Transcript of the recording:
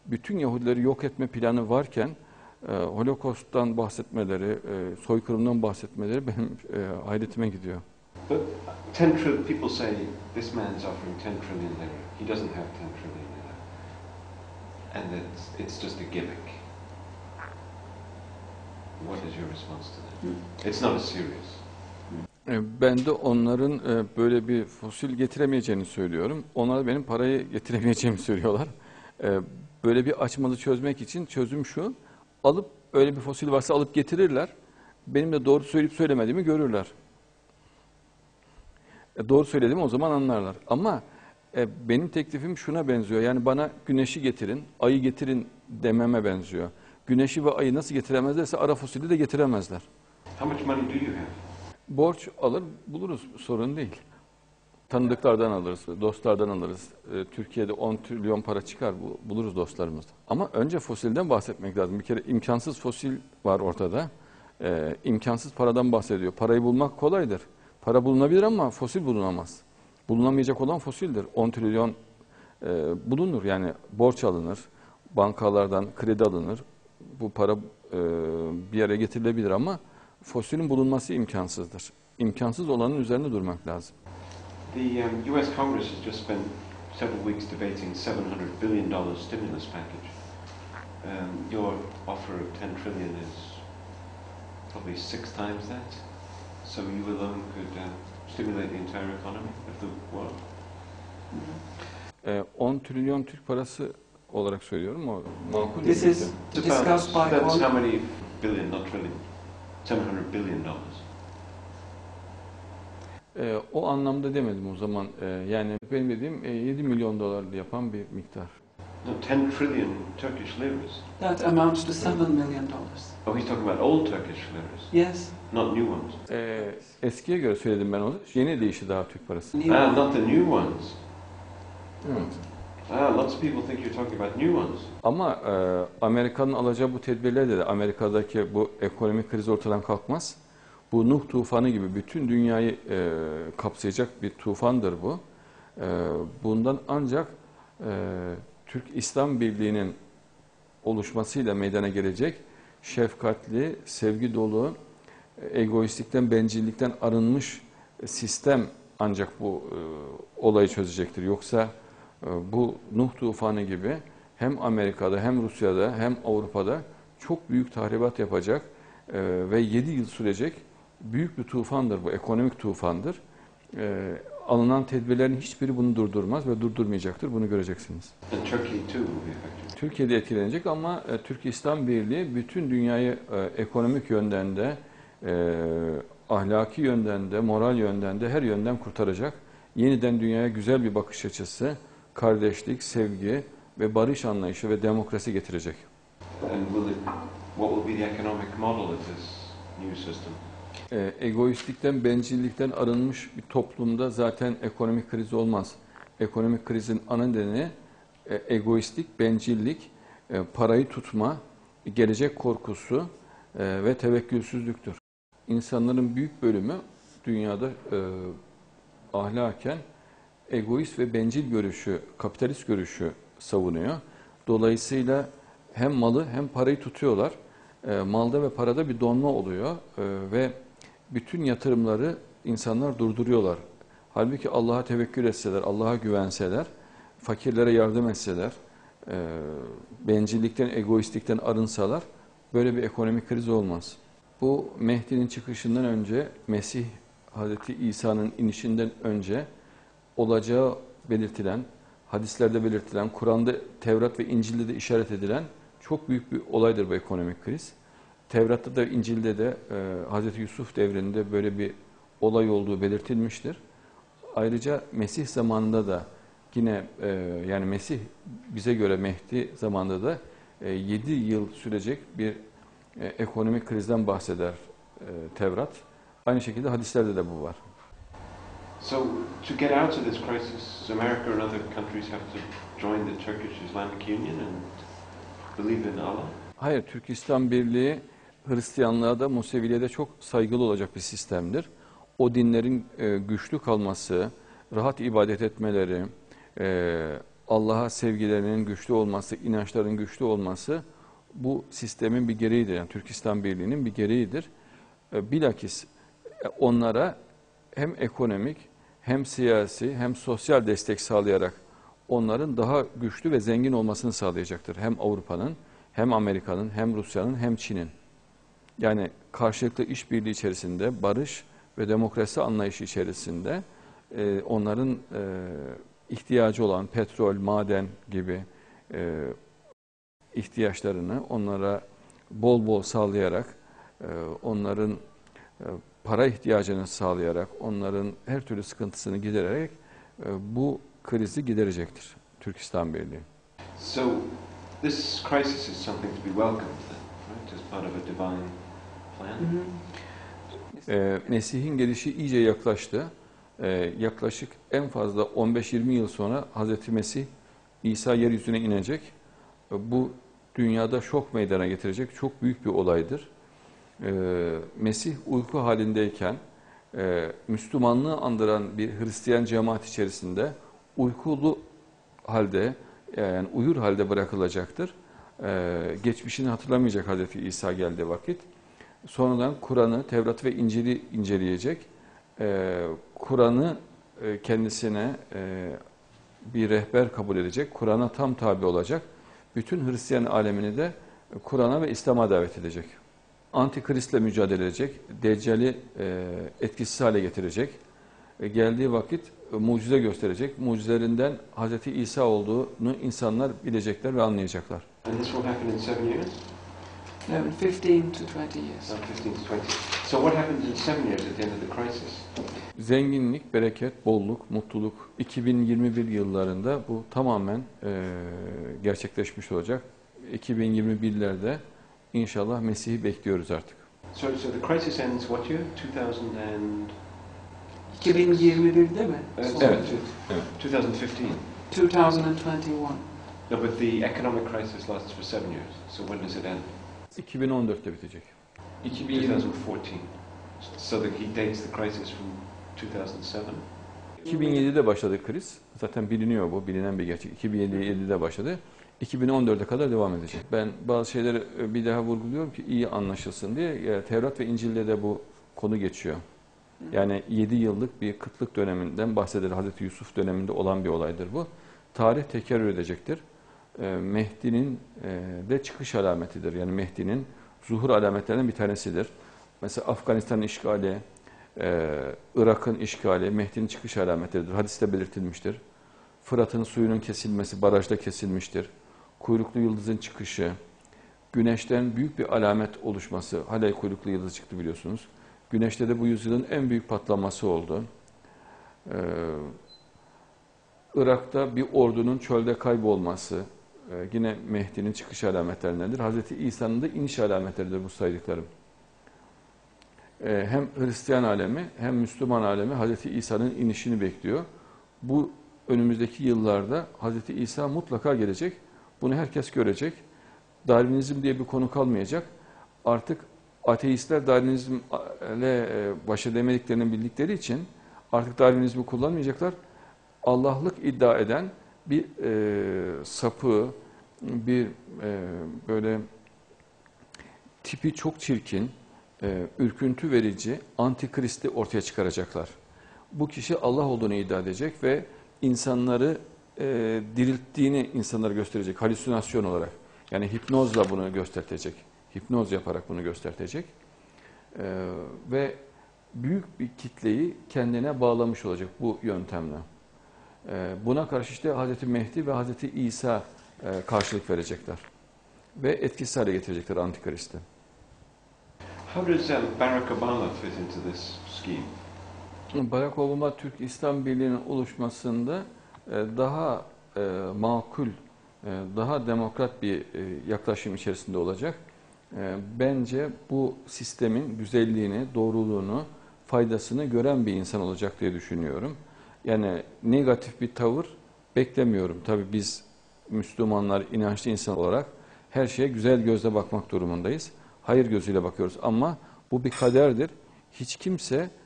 bütün Yahudileri yok etme planı varken Holocaust'tan bahsetmeleri, soykırımdan bahsetmeleri benim hayretime gidiyor. But 10 trillion people say this man's offering 10 trillion lira. He doesn't have 10 trillion lira. And it's just a gimmick. What is your response to that? It's not as serious. Ben de onların böyle bir fosil getiremeyeceğini söylüyorum. Onlar benim parayı getiremeyeceğimi söylüyorlar. Böyle bir açmalı çözmek için çözüm şu: alıp öyle bir fosil varsa alıp getirirler. Benim de doğru söyleyip söylemediğimi görürler. Doğru söylediğimi o zaman anlarlar. Ama benim teklifim şuna benziyor. Yani bana güneşi getirin, ayı getirin dememe benziyor. Güneşi ve ayı nasıl getiremezlerse ara fosili de getiremezler. How much money do you have? Borç alır buluruz, sorun değil. Tanıdıklardan alırız, dostlardan alırız. Türkiye'de 10 trilyon para çıkar, buluruz dostlarımızdan. Ama önce fosilden bahsetmek lazım. Bir kere imkansız fosil var ortada. İmkansız paradan bahsediyor. Parayı bulmak kolaydır. Para bulunabilir ama fosil bulunamaz. Bulunamayacak olan fosildir. 10 trilyon bulunur, yani borç alınır, bankalardan kredi alınır. Bu para bir yere getirilebilir ama fosilin bulunması imkansızdır. İmkansız olanın üzerinde durmak lazım. The U.S. Congress has just spent several weeks debating $700 billion stimulus package. Your offer of 10 trillion is probably 6 times that. So you alone could stimulate the entire economy of the world. 10 trilyon Türk parası olarak söylüyorum. O makul. This is discussed by That's all. how many billion, not trillion. $700 billion. O anlamda demedim o zaman. Yani benim dediğim 7 milyon dolar yapan bir miktar. No, 10 trillion Turkish liras. That amounts to $7 million. Oh, he's talking about old Turkish liras, Yes. not new ones. Eskiye göre söyledim ben onu. Yeni değişti daha Türk parası. Not the new ones. Evet. Lots of people think you're talking about new ones. Ama Amerika'nın alacağı bu tedbirlerle de Amerika'daki bu ekonomik kriz ortadan kalkmaz. Bu Nuh tufanı gibi bütün dünyayı kapsayacak bir tufandır bu. Bundan ancak Türk İslam Birliği'nin oluşmasıyla meydana gelecek şefkatli, sevgi dolu, egoistlikten, bencillikten arınmış sistem ancak bu olayı çözecektir. Yoksa bu Nuh tufanı gibi hem Amerika'da hem Rusya'da hem Avrupa'da çok büyük tahribat yapacak ve 7 yıl sürecek büyük bir tufandır bu, ekonomik tufandır. Alınan tedbirlerin hiçbiri bunu durdurmaz ve durdurmayacaktır, bunu göreceksiniz. Türkiye'de etkilenecek ama Türk İslam Birliği bütün dünyayı ekonomik yönden de, ahlaki yönden de, moral yönden de her yönden kurtaracak. Yeniden dünyaya güzel bir bakış açısı, kardeşlik, sevgi ve barış anlayışı ve demokrasi getirecek. What will be the economic model of this new system? Egoistlikten, bencillikten arınmış bir toplumda zaten ekonomik kriz olmaz. Ekonomik krizin ana nedeni egoistlik, bencillik, parayı tutma, gelecek korkusu ve tevekkülsüzlüktür. İnsanların büyük bölümü dünyada ahlaken egoist ve bencil görüşü, kapitalist görüşü savunuyor. Dolayısıyla hem malı hem parayı tutuyorlar. Malda ve parada bir donma oluyor ve bütün yatırımları insanlar durduruyorlar. Halbuki Allah'a tevekkül etseler, Allah'a güvenseler, fakirlere yardım etseler, bencillikten, egoistlikten arınsalar böyle bir ekonomik kriz olmaz. Bu Mehdi'nin çıkışından önce, Mesih Hazreti İsa'nın inişinden önce olacağı belirtilen, hadislerde belirtilen, Kur'an'da, Tevrat ve İncil'de de işaret edilen çok büyük bir olaydır bu ekonomik kriz. Tevrat'ta da İncil'de de Hazreti Yusuf devrinde böyle bir olay olduğu belirtilmiştir. Ayrıca Mesih zamanında da yine yani Mesih bize göre Mehdi zamanında da 7 yıl sürecek bir ekonomik krizden bahseder Tevrat. Aynı şekilde hadislerde de bu var. So to get out of this crisis, America and other countries have to join the Turkish Islamic Union and believe in Allah? Hayır, Türk İslam Birliği Hristiyanlığa da Museviliğe de çok saygılı olacak bir sistemdir. O dinlerin güçlü kalması, rahat ibadet etmeleri, Allah'a sevgilerinin güçlü olması, inançların güçlü olması bu sistemin bir gereğidir. Yani Türk İslam Birliği'nin bir gereğidir. Bilakis onlara hem ekonomik, hem siyasi, hem sosyal destek sağlayarak onların daha güçlü ve zengin olmasını sağlayacaktır. Hem Avrupa'nın, hem Amerika'nın, hem Rusya'nın, hem Çin'in. Yani karşılıklı işbirliği içerisinde, barış ve demokrasi anlayışı içerisinde onların ihtiyacı olan petrol, maden gibi ihtiyaçlarını onlara bol bol sağlayarak, onların para ihtiyacını sağlayarak, onların her türlü sıkıntısını gidererek bu krizi giderecektir Türk İslam Birliği. So this crisis is something to be welcomed then, right? As part of a divine plan. Mesih'in gelişi iyice yaklaştı. Yaklaşık en fazla 15-20 yıl sonra Hazreti Mesih İsa yeryüzüne inecek. Bu dünyada şok meydana getirecek çok büyük bir olaydır. Mesih uyku halindeyken Müslümanlığı andıran bir Hristiyan cemaat içerisinde uykulu halde, yani uyur halde bırakılacaktır. Geçmişini hatırlamayacak Hazreti İsa geldiği vakit. Sonradan Kur'an'ı, Tevrat ve İncil'i inceleyecek. Kur'an'ı kendisine bir rehber kabul edecek. Kur'an'a tam tabi olacak. Bütün Hristiyan alemini de Kur'an'a ve İslam'a davet edecek. Antikrist'le mücadele edecek. Deccal'i etkisiz hale getirecek. Geldiği vakit mucize gösterecek. Mucizelerinden Hz. İsa olduğunu insanlar bilecekler ve anlayacaklar. And this will happen in 7 years? No, in 15 to 20 years. 15 to 20. So what happens in 7 years at the end of the crisis? Zenginlik, bereket, bolluk, mutluluk 2021 yıllarında bu tamamen gerçekleşmiş olacak. 2021'lerde inşallah Mesih'i bekliyoruz artık. So the crisis ends what year? 2021'de mi? Evet. Evet. 2015. 2021. No, but the economic crisis lasts for 7 years. So when does it end? 2014'te bitecek. 2014. So that he dates the crisis from 2007. 2007'de başladı kriz. Zaten biliniyor bu, bilinen bir gerçek. 2007'de başladı. 2014'e kadar devam edecek. Ben bazı şeyleri bir daha vurguluyorum ki iyi anlaşılsın diye. Tevrat ve İncil'de de bu konu geçiyor. Yani 7 yıllık bir kıtlık döneminden bahsedilir. Hazreti Yusuf döneminde olan bir olaydır bu. Tarih tekerrür edecektir. Mehdi'nin de çıkış alametidir. Yani Mehdi'nin zuhur alametlerinden bir tanesidir. Mesela Afganistan'ın işgali, Irak'ın işgali Mehdi'nin çıkış alametleridir. Hadiste belirtilmiştir. Fırat'ın suyunun kesilmesi barajda kesilmiştir. Kuyruklu yıldızın çıkışı, güneşten büyük bir alamet oluşması. Hala kuyruklu yıldız çıktı biliyorsunuz. Güneşte de bu yüzyılın en büyük patlaması oldu. Irak'ta bir ordunun çölde kaybolması yine Mehdi'nin çıkış alametlerindendir. Hazreti İsa'nın da iniş alametleridir bu saydıklarım. Hem Hristiyan alemi hem Müslüman alemi Hazreti İsa'nın inişini bekliyor. Bu önümüzdeki yıllarda Hazreti İsa mutlaka gelecek. Bunu herkes görecek. Darwinizm diye bir konu kalmayacak. Artık ateistler Darwinizmle baş edemediklerini bildikleri için artık Darwinizmi kullanmayacaklar. Allah'lık iddia eden bir sapığı, bir böyle tipi çok çirkin, ürküntü verici antikristi ortaya çıkaracaklar. Bu kişi Allah olduğunu iddia edecek ve insanları dirilttiğini insanlara gösterecek, halüsinasyon olarak. Yani hipnozla bunu göstertecek, hipnoz yaparak bunu göstertecek. Ve büyük bir kitleyi kendine bağlamış olacak bu yöntemle. Buna karşı işte Hazreti Mehdi ve Hazreti İsa karşılık verecekler. Ve etkisiz hale getirecekler antikristi. How does Barack Obama fit into this scheme? Barack Obama Türk İslam Birliği'nin oluşmasında daha makul, daha demokrat bir yaklaşım içerisinde olacak. Bence bu sistemin güzelliğini, doğruluğunu, faydasını gören bir insan olacak diye düşünüyorum. Yani negatif bir tavır beklemiyorum. Tabii biz Müslümanlar, inançlı insan olarak her şeye güzel gözle bakmak durumundayız. Hayır gözüyle bakıyoruz ama bu bir kaderdir. Hiç kimse